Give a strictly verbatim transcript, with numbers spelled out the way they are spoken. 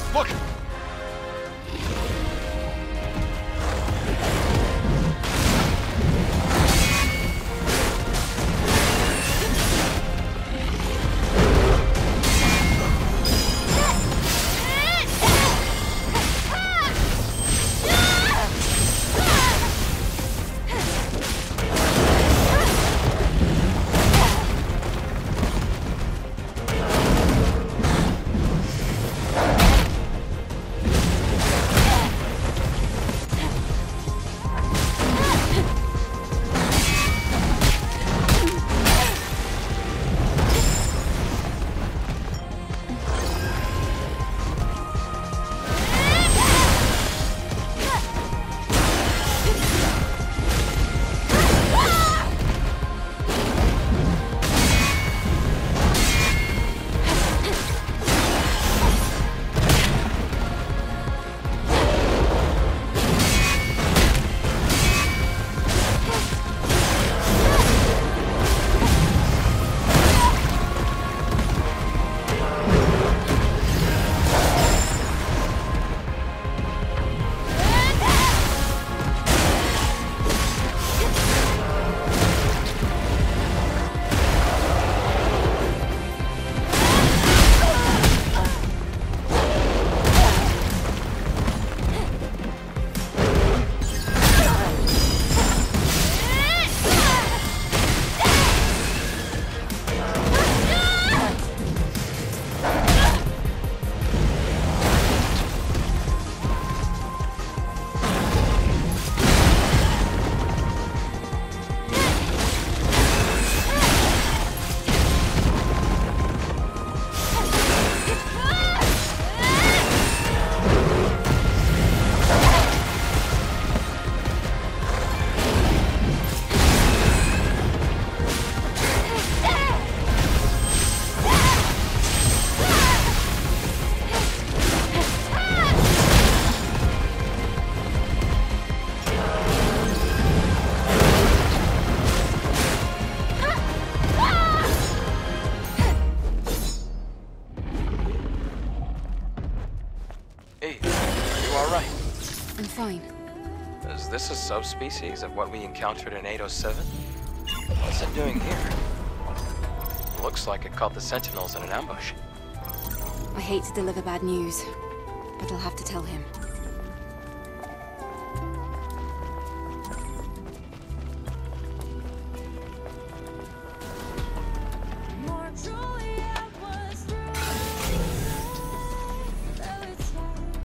Look! Fine. Is this a subspecies of what we encountered in eight oh seven? What's it doing here? Looks like it caught the Sentinels in an ambush. I hate to deliver bad news, but I'll have to tell him.